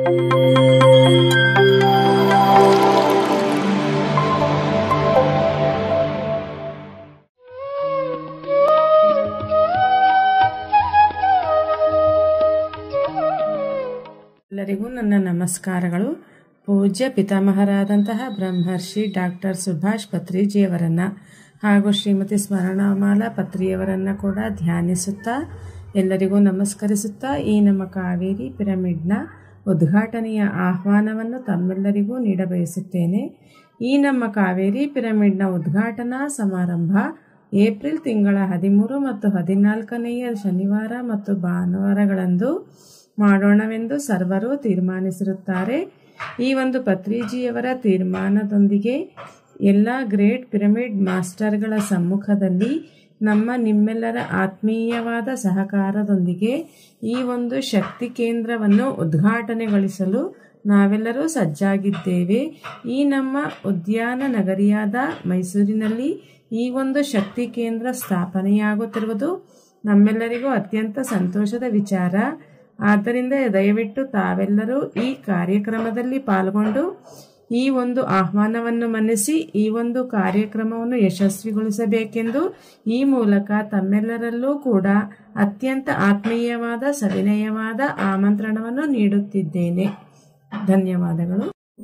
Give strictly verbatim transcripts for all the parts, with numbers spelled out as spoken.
ಎಲ್ಲರಿಗೂ ನನ್ನ ನಮಸ್ಕಾರಗಳು. ಪೂಜ್ಯ ಪಿತಾಮಹರಾದಂತಹ ಬ್ರಹ್ಮರ್ಷಿ ಡಾಕ್ಟರ್ ಸುಭಾಷ್ ಪತ್ರಿಜಿಯವರನ್ನು ಹಾಗೂ ಶ್ರೀಮತಿ ಸ್ಮರಣಮಾಲಾ ಪತ್ರಿಯವರನ್ನು ಕೂಡ ಧ್ಯಾನಿಸುತ್ತಾ ಎಲ್ಲರಿಗೂ ನಮಸ್ಕರಿಸುತ್ತಾ ಈ ನಮ್ಮ ಕಾವೇರಿ ಪಿರಮಿಡ್ನ ಉದ್ಘಾಟನೆಯ ಆಹ್ವಾನವನ್ನು ತಮ್ಮೆಲ್ಲರಿಗೂ ನೀಡಬಯಸುತ್ತೇನೆ. ಈ ನಮ್ಮ ಕಾವೇರಿ ಪಿರಮಿಡ್ನ ಉದ್ಘಾಟನಾ ಸಮಾರಂಭ ಏಪ್ರಿಲ್ ತಿಂಗಳ ಹದಿಮೂರು ಮತ್ತು ಹದಿನಾಲ್ಕನೆಯ ಶನಿವಾರ ಮತ್ತು ಭಾನುವಾರಗಳಂದು ಮಾಡೋಣವೆಂದು ಸರ್ವರು ತೀರ್ಮಾನಿಸಿರುತ್ತಾರೆ. ಈ ಒಂದು ಪತ್ರಿಜಿಯವರ ತೀರ್ಮಾನದೊಂದಿಗೆ ಎಲ್ಲ ಗ್ರೇಟ್ ಪಿರಮಿಡ್ ಮಾಸ್ಟರ್ಗಳ ಸಮ್ಮುಖದಲ್ಲಿ ನಮ್ಮ ನಿಮ್ಮೆಲ್ಲರ ಆತ್ಮೀಯವಾದ ಸಹಕಾರದೊಂದಿಗೆ ಈ ಒಂದು ಶಕ್ತಿ ಕೇಂದ್ರವನ್ನು ಉದ್ಘಾಟನೆಗೊಳಿಸಲು ನಾವೆಲ್ಲರೂ ಸಜ್ಜಾಗಿದ್ದೇವೆ. ಈ ನಮ್ಮ ಉದ್ಯಾನ ನಗರಿಯಾದ ಮೈಸೂರಿನಲ್ಲಿ ಈ ಒಂದು ಶಕ್ತಿ ಕೇಂದ್ರ ಸ್ಥಾಪನೆಯಾಗುತ್ತಿರುವುದು ನಮ್ಮೆಲ್ಲರಿಗೂ ಅತ್ಯಂತ ಸಂತೋಷದ ವಿಚಾರ. ಆದ್ದರಿಂದ ದಯವಿಟ್ಟು ತಾವೆಲ್ಲರೂ ಈ ಕಾರ್ಯಕ್ರಮದಲ್ಲಿ ಪಾಲ್ಗೊಂಡು ಈ ಒಂದು ಆಹ್ವಾನವನ್ನು ಮನ್ನಿಸಿ ಈ ಒಂದು ಕಾರ್ಯಕ್ರಮವನ್ನು ಯಶಸ್ವಿಗೊಳಿಸಬೇಕೆಂದು ಈ ಮೂಲಕ ತಮ್ಮೆಲ್ಲರಲ್ಲೂ ಕೂಡ ಅತ್ಯಂತ ಆತ್ಮೀಯವಾದ ಸವಿನಯವಾದ ಆಮಂತ್ರಣವನ್ನು ನೀಡುತ್ತಿದ್ದೇನೆ. ಧನ್ಯವಾದಗಳು.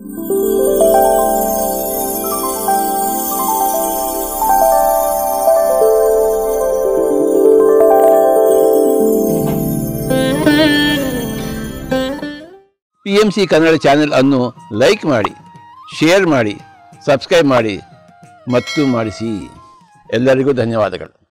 P M C Kannada channel ಅನ್ನು ಲೈಕ್ ಮಾಡಿ, ಶೇರ್ ಮಾಡಿ, ಸಬ್ಸ್ಕ್ರೈಬ್ ಮಾಡಿ ಮತ್ತು ಮಾಡಿಸಿ. ಎಲ್ಲರಿಗೂ ಧನ್ಯವಾದಗಳು.